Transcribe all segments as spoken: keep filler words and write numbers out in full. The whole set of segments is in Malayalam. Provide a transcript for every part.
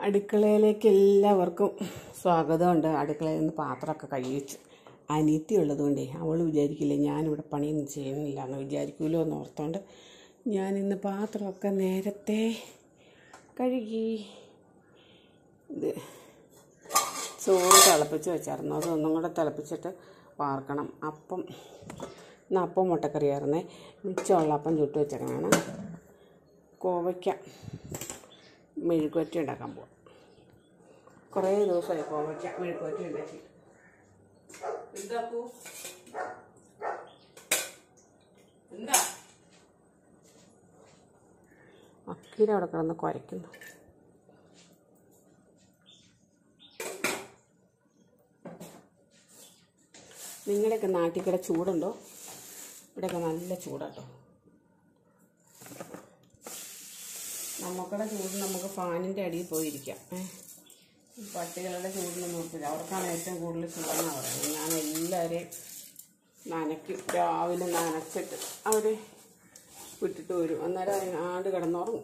അടുക്കളയിലേക്ക് എല്ലാവർക്കും സ്വാഗതമുണ്ട്. അടുക്കളയിൽ നിന്ന് പാത്രമൊക്കെ കഴിച്ചു. അനിയത്തി ഉള്ളതുകൊണ്ടേ അവൾ വിചാരിക്കില്ലേ ഞാനിവിടെ പണിയൊന്നും ചെയ്യുന്നില്ല എന്ന് വിചാരിക്കുമല്ലോ എന്ന് ഓർത്തുകൊണ്ട് ഞാനിന്ന് പാത്രമൊക്കെ നേരത്തെ കഴുകി. ഇത് ചോറ് തിളപ്പിച്ച് വെച്ചായിരുന്നു, അതൊന്നും കൂടെ തിളപ്പിച്ചിട്ട് വാർക്കണം. അപ്പം ഇന്ന് അപ്പം മുട്ടക്കറിയായിരുന്നേ. മിച്ചമുള്ള അപ്പം ചുട്ട് വെച്ചേക്കണാണ്. കോവയ്ക്ക മെഴുക്കുവരട്ടി ഉണ്ടാക്കാൻ പോവാം. കുറേ ദിവസമായി കോവയ്ക്ക മെഴുക്കുവരട്ടി ഉണ്ടാക്കി. എന്താക്കൂ എന്താ അക്കീര അവിടെ കിടന്ന് കുരയ്ക്കുന്നു. നിങ്ങളുടെയൊക്കെ നാട്ടിൽ ചൂടുണ്ടോ? ഇവിടെയൊക്കെ നല്ല ചൂടാട്ടോ. നമുക്കുടെ ചൂട് നമുക്ക് ഫാനിൻ്റെ അടിയിൽ പോയിരിക്കാം. പട്ടികളുടെ ചൂടിനൊന്നും നോക്കില്ല, അവർക്കാണ് ഏറ്റവും കൂടുതൽ ചൂടെന്നാണ് പറയുന്നത്. ഞാൻ എല്ലാവരെയും നനയ്ക്കും, രാവിലെ നനച്ചിട്ട് അവർ വിട്ടിട്ട് വരും. അന്നേരം ആട് കിടന്നുറങ്ങും.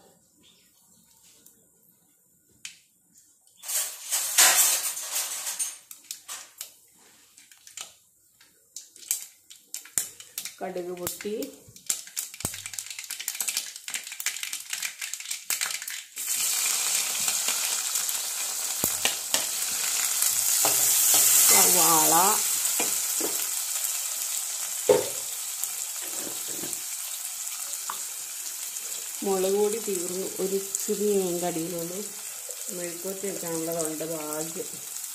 കടുക് പൊട്ടി സവാള, മുളക് പൊടി തീർന്നു. ഒരു ഇച്ചിരി കടിയിലുള്ളൂ. മെഴുക്കുവരട്ടി വെക്കാനുള്ളതുണ്ട്. ഭാഗ്യം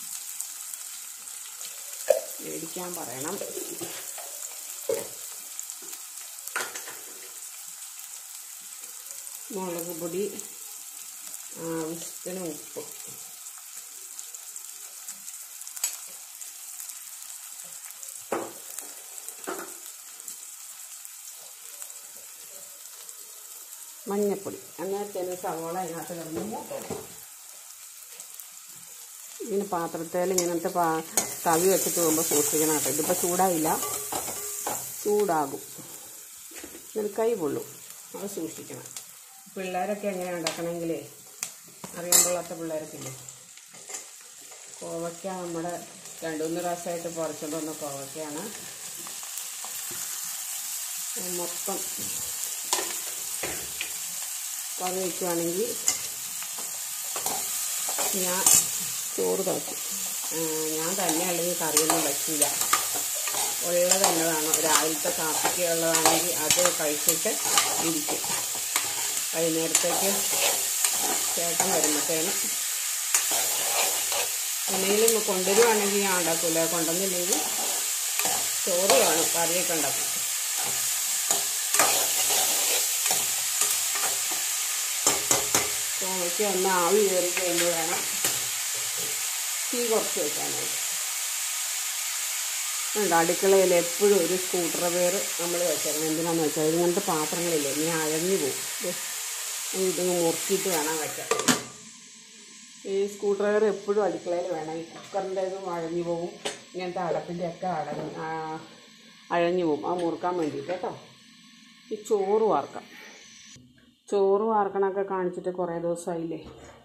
മേടിക്കാൻ പറയണം. മുളക് പൊടി, ആവശ്യത്തിന് ഉപ്പ്, മഞ്ഞപ്പൊടി. അന്നേരത്തേന് സവോള അതിനകത്ത് കിടന്ന് മൂട്ടണം. ഇങ്ങനെ പാത്രത്തിൽ ഇങ്ങനത്തെ പാ തവി വെച്ചിട്ട് പോകുമ്പോൾ സൂക്ഷിക്കണം കേട്ടോ. ഇതിപ്പോൾ ചൂടായില്ല, ചൂടാകും, ഇതിൽ കൈ പൊള്ളും, അത് സൂക്ഷിക്കണം. പിള്ളേരൊക്കെ എങ്ങനെ ഉണ്ടാക്കണമെങ്കിലേ അറിയാൻ കൊള്ളാത്ത പിള്ളേരൊക്കെ ഇല്ലേ. കോവയ്ക്ക നമ്മുടെ രണ്ടു മൂന്ന് പ്രാവശ്യമായിട്ട് പറിച്ചുകൊണ്ട് വന്ന കോവയ്ക്കയാണ്. മൊത്തം കറി വയ്ക്കുകയാണെങ്കിൽ ഞാൻ ചോറ് തിളക്കും. ഞാൻ തന്നെ അല്ലെങ്കിൽ കറിയൊന്നും വയ്ക്കില്ല. ഉള്ളത് എന്നതാണ്. രാവിലത്തെ കാപ്പിക്ക് ഉള്ളതാണെങ്കിൽ അത് കഴിച്ചിട്ട് ഇരിക്കും. വൈകുന്നേരത്തേക്ക് ചേട്ടൻ വരുമ്പോഴത്തേനും എന്തെങ്കിലും കൊണ്ടുവരുവാണെങ്കിൽ ഞാൻ ഉണ്ടാക്കില്ല. കൊണ്ടുവന്നില്ലെങ്കിൽ ചോറ് കാണും, കറിയൊക്കെ ഉണ്ടാക്കും. കോവയ്ക്ക് ഒന്ന് ആവി കയറി കഴിയുമ്പോൾ വേണം തീ കുറച്ച് വെക്കാനായിട്ട്. ഉണ്ട് അടുക്കളയിൽ എപ്പോഴും ഒരു സ്ക്രൂ ഡ്രൈവർ നമ്മൾ വെച്ചേക്കണം. എന്തിനാണെന്ന് വെച്ചാൽ ഇങ്ങനത്തെ പാത്രങ്ങളില്ലേ ഇങ്ങനെ അഴഞ്ഞു പോകും. ഇതിങ്ങ് മുറുക്കിയിട്ട് വേണം വെക്കാൻ. ഈ സ്ക്രൂ ഡ്രൈവർ എപ്പോഴും അടുക്കളയിൽ വേണം. ഈ കുക്കറിൻ്റെതും അഴഞ്ഞു പോകും, ഇങ്ങനത്തെ അടപ്പിൻ്റെയൊക്കെ അടഞ്ഞ് അഴഞ്ഞു പോകും. അത് മുറുക്കാൻ വേണ്ടിയിട്ട് കേട്ടോ. ഈ ചോറ് വാർക്കാം. ചോറ് വാർക്കണമൊക്കെ കാണിച്ചിട്ട് കുറേ ദിവസമായില്ലേ.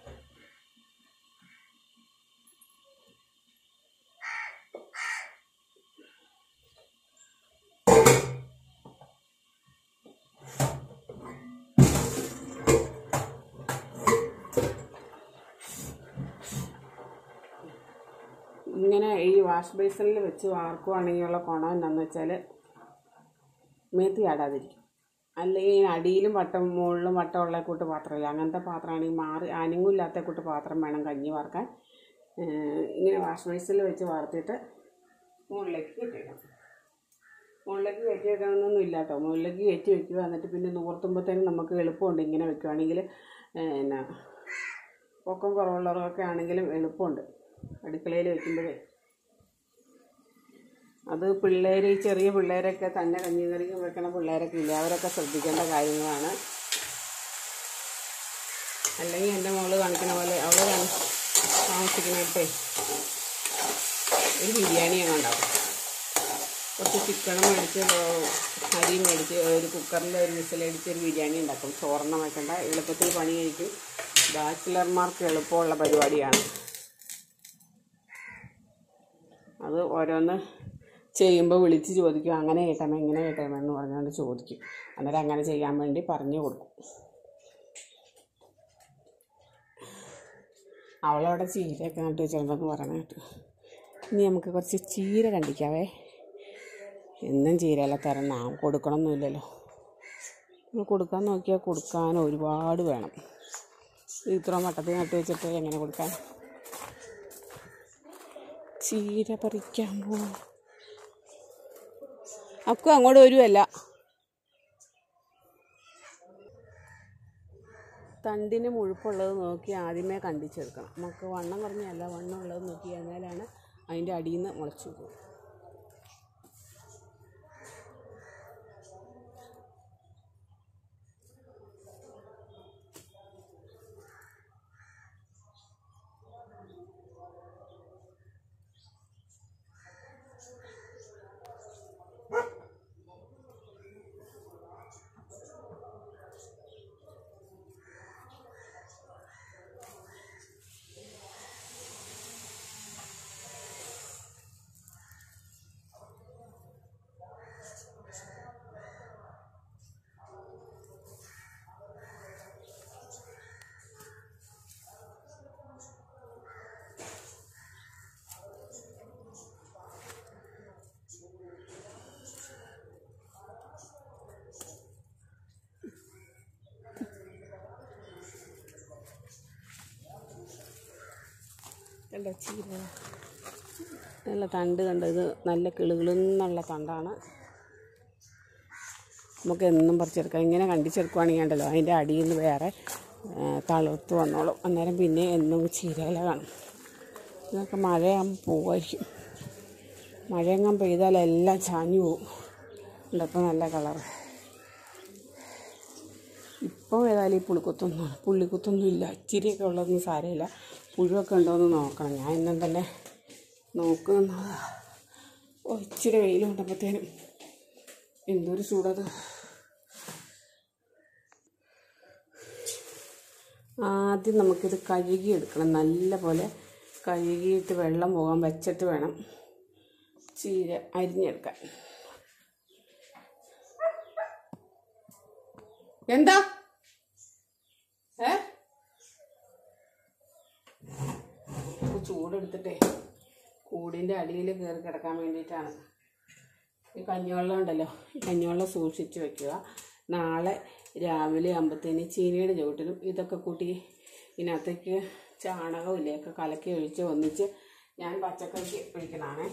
ഇങ്ങനെ ഈ വാഷ് ബേസിനിൽ വെച്ച് വാർക്കുവാണെങ്കിലുള്ള ഗുണം എന്താണെന്ന് വെച്ചാൽ മേത്തി ആടാതിരിക്കും. അല്ലെങ്കിൽ അടിയിലും വട്ടം മുകളിലും വട്ടമുള്ള കൂട്ട് പാത്രമില്ല. അങ്ങനത്തെ പാത്രമാണെങ്കിൽ മാറി അനങ്ങില്ലാത്ത കൂട്ട് പാത്രം വേണം കഞ്ഞി വാർക്കാൻ. ഇങ്ങനെ വാഷ് ബേസിൽ വെച്ച് വാർത്തിട്ട് മുകളിലേക്ക് കയറ്റി വെക്കണം. മുകളിലേക്ക് കയറ്റി വെക്കണമെന്നൊന്നും ഇല്ല കേട്ടോ. മുകളിലേക്ക് കയറ്റി വെക്കുക, എന്നിട്ട് പിന്നെ നൂർത്തുമ്പോഴത്തേനും നമുക്ക് എളുപ്പമുണ്ട്. ഇങ്ങനെ വെക്കുകയാണെങ്കിൽ എന്നാ പൊക്കം കുറവുള്ളവർക്കൊക്കെ ആണെങ്കിലും എളുപ്പമുണ്ട് അടുക്കളയിൽ വെക്കുമ്പോഴേ. അത് പിള്ളേർ, ചെറിയ പിള്ളേരൊക്കെ തന്നെ കഞ്ഞി കറി വെക്കണ പിള്ളേരൊക്കെ ഇല്ല, അവരൊക്കെ ശ്രദ്ധിക്കേണ്ട കാര്യങ്ങളാണ്. അല്ലെങ്കിൽ എൻ്റെ മോള് കാണിക്കണ പോലെ അവൾ താമസിക്കണേ ഒരു ബിരിയാണിയാണ് ഉണ്ടാക്കും. കുറച്ച് ചിക്കനും മേടിച്ച് അരിയും മേടിച്ച് ഒരു കുക്കറിൽ ഒരു വിസിലടിച്ച് ഒരു ബിരിയാണി ഉണ്ടാക്കും. ചോറെണ്ണം വെക്കണ്ട, എളുപ്പത്തിൽ പണി കഴിക്കും. ബാച്ചിലർമാർക്ക് എളുപ്പമുള്ള പരിപാടിയാണ്. അത് ഓരോന്ന് ചെയ്യുമ്പോൾ വിളിച്ച് ചോദിക്കും, അങ്ങനെ കേട്ടമേ ഇങ്ങനെ കേട്ടമേ എന്ന് പറഞ്ഞുകൊണ്ട് ചോദിക്കും. അന്നേരം അങ്ങനെ ചെയ്യാൻ വേണ്ടി പറഞ്ഞു കൊടുക്കും. അവളവിടെ ചീരയൊക്കെ നട്ട് വെച്ചിട്ടുണ്ടെന്ന് പറയണ കേട്ടു. ഇനി നമുക്ക് കുറച്ച് ചീര കണ്ടിക്കാവേ. എന്നും ചീരയെല്ലാം തരണ കൊടുക്കണമെന്നില്ലല്ലോ. നമ്മൾ കൊടുക്കാൻ നോക്കിയാൽ കൊടുക്കാൻ ഒരുപാട് വേണം. ഇത്ര വട്ടത്തിൽ നട്ട് വെച്ചിട്ട് എങ്ങനെ കൊടുക്കാൻ? ചീര പറിക്കാൻ പോവാം. അക്കും അങ്ങോട്ട് വരുമല്ല. തണ്ടിന് മുഴുപ്പുള്ളത് നോക്കി ആദ്യമേ കണ്ടിച്ചെടുക്കണം. നമുക്ക് വണ്ണം കുറഞ്ഞല്ല, വണ്ണം ഉള്ളത് നോക്കി കഴിഞ്ഞാലാണ് അതിൻ്റെ അടിയിൽ നിന്ന് മുളച്ചു പോകും. നല്ല ചീര, നല്ല തണ്ട് കണ്ട്. ഇത് നല്ല കിളുകിളുന്നുള്ള തണ്ടാണ്. നമുക്ക് എന്നും പറിച്ചെടുക്കാം. ഇങ്ങനെ കണ്ടിച്ചെടുക്കുകയാണെങ്കിൽ ഉണ്ടല്ലോ അതിൻ്റെ അടിയിൽ നിന്ന് വേറെ തളിർത്ത് വന്നോളും. അന്നേരം പിന്നെ എന്നും ചീരയില കാണും. ഇതൊക്കെ മഴയാകുമ്പോൾ പോവായിരിക്കും. മഴയെങ്ങാൻ പെയ്താലെല്ലാം ചാഞ്ഞു പോവും. ഇണ്ടപ്പോൾ നല്ല കളറ്. ഇപ്പം ഏതായാലും ഈ പുളിക്കുത്തൊന്നും പുള്ളിക്കുത്തൊന്നും ഇല്ല. ഇച്ചിരിയൊക്കെ ഉള്ളതൊന്നും സാരമില്ല. പുഴുവൊക്കെ ഉണ്ടോയെന്ന് നോക്കണം. ഞാൻ ഇന്നും തന്നെ നോക്കുന്നതാ. ഓ, ഇച്ചിരി വെയിൽ കൊണ്ടപ്പോഴത്തേനും എന്തൊരു ചൂടത്. ആദ്യം നമുക്കിത് കഴുകിയെടുക്കണം. നല്ല പോലെ കഴുകിയിട്ട് വെള്ളം പോകാൻ വെച്ചിട്ട് വേണം ചീര അരിഞ്ഞെടുക്കാൻ. എന്താ ഏ ചൂടെടുത്തിട്ടേ കൂടിൻ്റെ അടിയിൽ കയറി കിടക്കാൻ വേണ്ടിയിട്ടാണ്. ഈ കഞ്ഞിവെള്ളം ഉണ്ടല്ലോ, ഈ കഞ്ഞിവെള്ളം സൂക്ഷിച്ച് വെക്കുക. നാളെ രാവിലെ ആകുമ്പോഴത്തേന് ചീനിയുടെ ചുവട്ടിലും ഇതൊക്കെ കൂട്ടി ഇതിനകത്തേക്ക് ചാണകവും ഇല്ലേക്ക് കലക്കി ഒഴിച്ച് ഒന്നിച്ച് ഞാൻ പച്ചക്കറിക്ക് ഒഴിക്കണാണേ.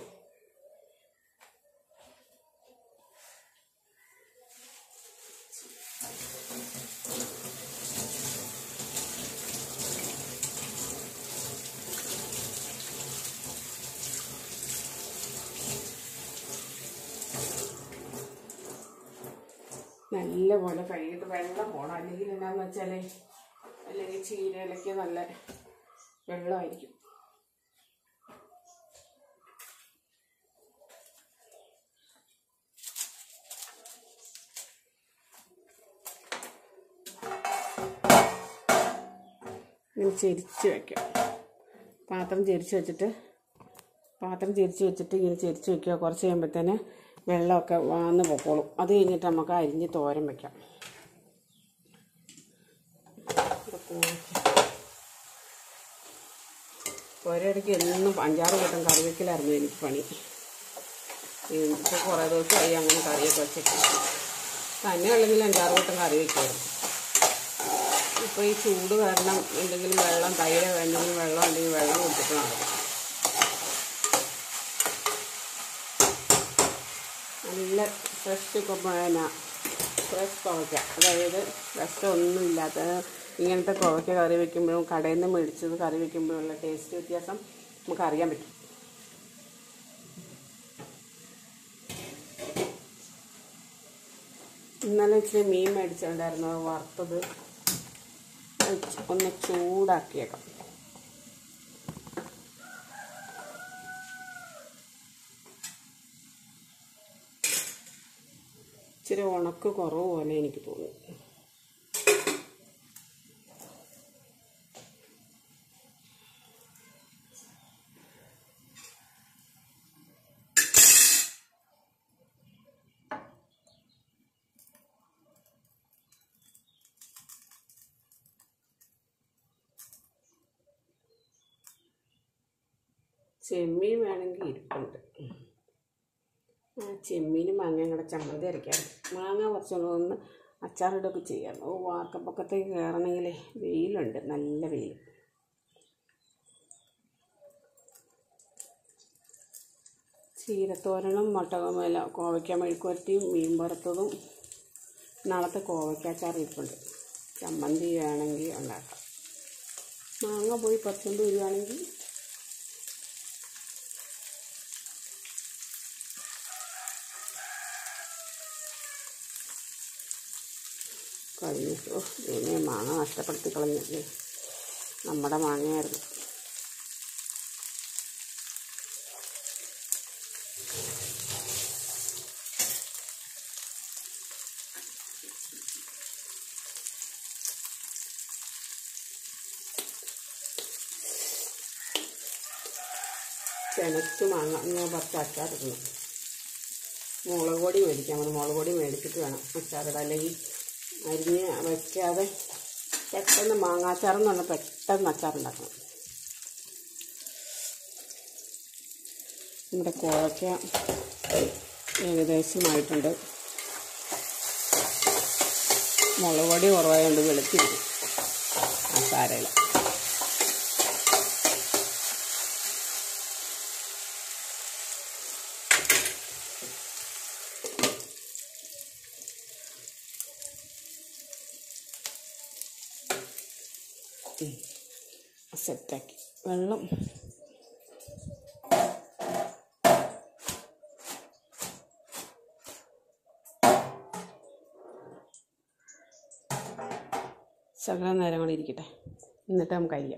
നല്ല പോലെ കഴുകിയിട്ട് വെള്ളം പോകണം. അല്ലെങ്കിൽ എന്താണെന്ന് വെച്ചാൽ അല്ലെങ്കിൽ ചീരയിലേക്ക് നല്ല വെള്ളമായിരിക്കും. ഇങ്ങനെ ചെരിച്ച് വയ്ക്കാം. പാത്രം ചെരിച്ച് വെച്ചിട്ട് പാത്രം ചെരിച്ച് വെച്ചിട്ട് ഇങ്ങനെ ചെരിച്ച് വയ്ക്കുക. കുറച്ച് കഴിയുമ്പോഴത്തേന് വെള്ളമൊക്കെ വന്ന് പൊക്കോളും. അത് കഴിഞ്ഞിട്ട് നമുക്ക് അരിഞ്ഞ് തോരൻ വയ്ക്കാം. ഒരിടയ്ക്ക് എന്നും അഞ്ചാറ് കൂട്ടം കറി വയ്ക്കലായിരുന്നു എനിക്ക് പണി. ഇപ്പോൾ കുറേ ദിവസമായി അങ്ങനെ കറിയൊക്കെ വെച്ചിട്ട് തന്നെ ഉള്ളെങ്കിൽ അഞ്ചാറ് കൂട്ടം കറി വയ്ക്കുമായിരുന്നു. ഇപ്പോൾ ഈ ചൂട് കാരണം എന്തെങ്കിലും വെള്ളം തൈര് എന്തെങ്കിലും വെള്ളം ഉണ്ടെങ്കിൽ വെള്ളം കുടിച്ചിട്ട് നടക്കും. നല്ല ഫ്രഷ് പിന്നെ ഫ്രഷ് കോവയ്ക്ക, അതായത് വിഷമൊന്നും ഇല്ലാത്ത ഇങ്ങനത്തെ കോവയ്ക്ക കറി വയ്ക്കുമ്പോഴും കടയിൽ നിന്ന് മേടിച്ചത് കറി വയ്ക്കുമ്പോഴുള്ള ടേസ്റ്റ് വ്യത്യാസം നമുക്കറിയാൻ പറ്റും. ഇന്നലെ ഇച്ചിരി മീൻ മേടിച്ചിട്ടുണ്ടായിരുന്നു, വറുത്തത് ഒന്ന് ചൂടാക്കിയേക്കാം. ഇച്ചിരി ഉണക്ക് കുറവ് പോലെ എനിക്ക് തോന്നുന്നു. ചെമ്മീൻ വേണമെങ്കിൽ ഇരിപ്പുണ്ട്. ആ ചെമ്മീനും മാങ്ങയും കൂടെ ചമ്മന്തി അരയ്ക്കാം. മാങ്ങ കുറച്ചുകൊണ്ട് ഒന്ന് അച്ചാറിടൊക്കെ ചെയ്യാം. ഓ വാർക്കപ്പൊക്കത്തേക്ക് കയറണമെങ്കിൽ വെയിലുണ്ട്, നല്ല വെയിൽ. ചീരത്തോരനും മുട്ടകമല്ല കോവയ്ക്ക മെഴുക്കുവരട്ടിയും മീൻ വറുത്തതും നാളത്തെ കോവയ്ക്കാച്ചാർ ഇരിപ്പുണ്ട്. ചമ്മന്തി വേണമെങ്കിൽ ഉണ്ടാക്കാം. മാങ്ങ പോയി പത്തുകൊണ്ട് വരികയാണെങ്കിൽ കഴിഞ്ഞു. ഇതിനെ മാങ്ങ നഷ്ടപ്പെടുത്തി കളഞ്ഞില്ലേ, നമ്മുടെ മാങ്ങയായിരുന്നു. ചെനച്ച് മാങ്ങ ഇങ്ങനെ പറിച്ച് അച്ചാറിടണം. മുളക് പൊടി മേടിക്കാൻ മതി. മുളക് പൊടി മേടിച്ചിട്ട് വേണം അച്ചാറിടാൻ, അല്ലെങ്കിൽ അരിഞ്ഞ് വയ്ക്കാതെ പെട്ടെന്ന് മാങ്ങാച്ചാറെന്ന് പറഞ്ഞാൽ പെട്ടെന്ന് അച്ചാറുണ്ടാക്കണം. നമ്മുടെ കോവയ്ക്ക ഏകദേശമായിട്ടുണ്ട്. മുളക് പൊടി കുറവായതുകൊണ്ട് വെളുത്തിരിക്കും മസാലയിൽ. സെറ്റാക്കി വെള്ളം ശകലം നേരം കൂടി ഇരിക്കട്ടെ, എന്നിട്ട് നമുക്ക് അരിയാം.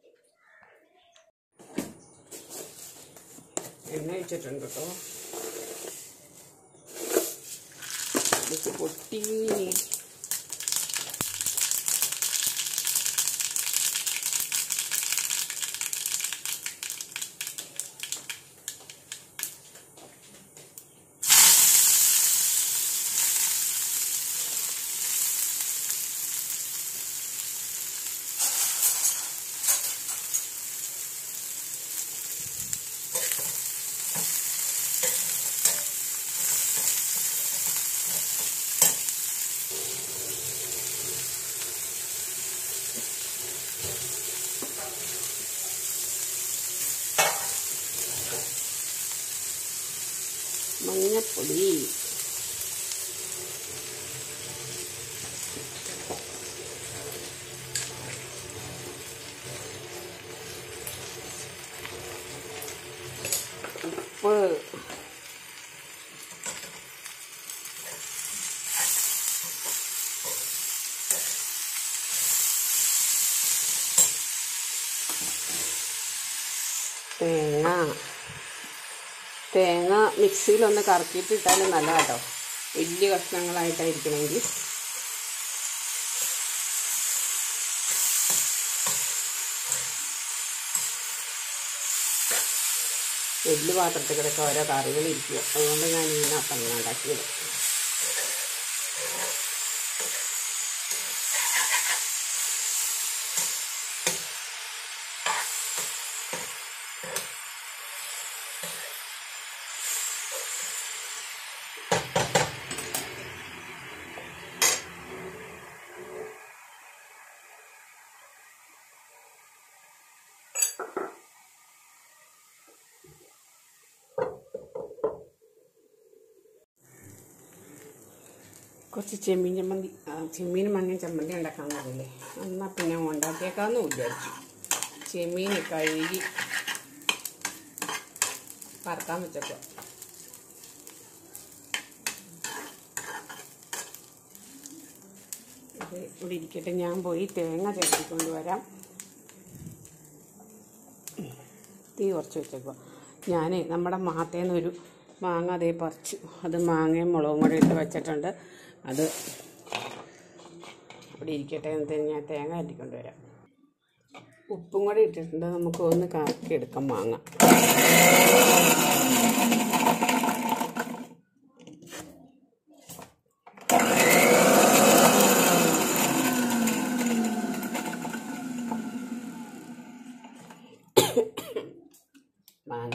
എണ്ണ ഒഴിച്ചിട്ടുണ്ട് കേട്ടോ. പൊട്ടി മഞ്ഞപ്പൊടി, ഉപ്പ്, തേങ്ങ. തേങ്ങ മിക്സിയിലൊന്ന് കറക്കിയിട്ട് ഇട്ടാലും നല്ല കേട്ടോ, വലിയ കഷ്ണങ്ങളായിട്ടായിരിക്കണമെങ്കിൽ. വലിയ പാത്രത്തിൽ കിടക്കുക ഓരോ കറികളിരിക്കുക, അതുകൊണ്ട് ഞാൻ ഇതിനകത്ത് അങ്ങനെ ഉണ്ടാക്കിയത്. കുറച്ച് ചെമ്മീൻ ചമ്മന്തി, ചെമ്മീൻ മഞ്ഞ ചമ്മന്തി ഉണ്ടാക്കാൻ പറഞ്ഞില്ലേ, എന്നാൽ പിന്നെ ഉണ്ടാക്കിയേക്കാമെന്ന് വിചാരിച്ചു. ചെമ്മീൻ കഴുകി വറുക്കാൻ വെച്ചപ്പോൾ ഇത് ഇവിടെ ഇരിക്കട്ടെ, ഞാൻ പോയി തേങ്ങ ചേർത്തിക്കൊണ്ട് വരാം. തീ കുറച്ച് വെച്ചേക്കുക. ഞാൻ നമ്മുടെ മാത്തേന്നൊരു മാങ്ങ അതേ പറിച്ചു, അത് മാങ്ങയും മുളകും കൂടെ ഇട്ട് വെച്ചിട്ടുണ്ട്. അത് ഇവിടെ ഇരിക്കട്ടെ, എന്നിട്ട് ഞാൻ തേങ്ങ അരിക്കൊണ്ട് വരാം. ഉപ്പും കൂടെ ഇട്ടിട്ടുണ്ട്, നമുക്ക് ഒന്ന് കറക്കിയെടുക്കാം മാങ്ങ.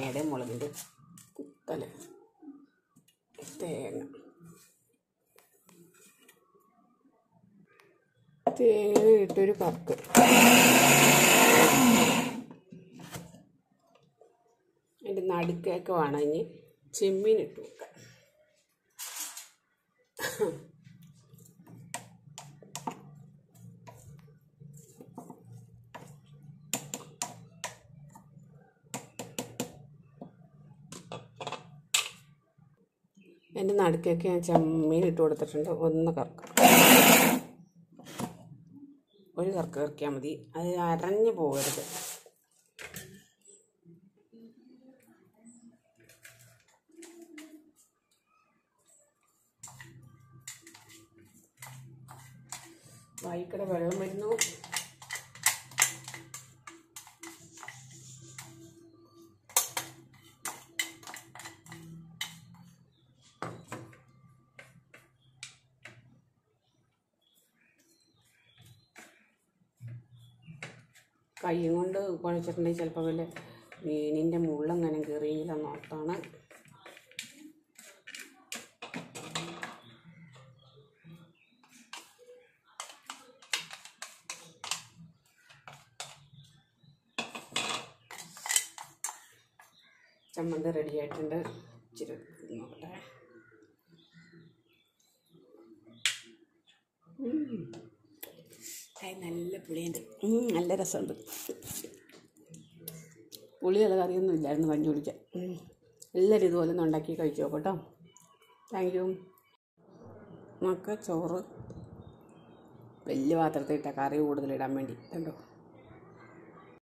തേങ്ങയുടെ മുളകിൻ്റെ കുത്തൽ. തേങ്ങ തേങ്ങ ഇട്ടൊരു കർക്ക്. അതിൻ്റെ നടുക്കൊക്കെ വേണമെങ്കിൽ ചെമ്മീൻ ഇട്ട് വെക്കാം. എൻ്റെ നടുക്കൊക്കെ ഞാൻ ചെമ്മീൻ ഇട്ട് കൊടുത്തിട്ടുണ്ട്. ഒന്ന് കറക്കുക, ഒരു കറക്ക് കറക്കിയാൽ മതി, അത് അരഞ്ഞു പോകരുത്. വായിക്കടെ വെള്ളം വരുന്നു. കൈ കൊണ്ട് കുഴച്ചിട്ടുണ്ടെങ്കിൽ ചിലപ്പോൾ വല്ല മീനിൻ്റെ മുള്ളങ്ങനെ കയറിയില്ലെന്ന് ഓർത്താണ്. ചമ്മന്തി റെഡി ആയിട്ടുണ്ട്. ഇച്ചിരി നോക്കട്ടെ. നല്ല പുളിയുണ്ട്, നല്ല രസമുണ്ട്. പുളിയുള്ള കറിയൊന്നും ഇല്ലായിരുന്നു കഞ്ഞി കുടിക്കാൻ. എല്ലാവരും ഇതുപോലെ ഒന്ന് ഉണ്ടാക്കി കഴിച്ചു നോക്കട്ടോ. Thank you. നമുക്ക് ചോറ് വലിയ പാത്രത്തിൽ ഇട്ട കറി കൂടുതലിടാൻ വേണ്ടി കണ്ടോ.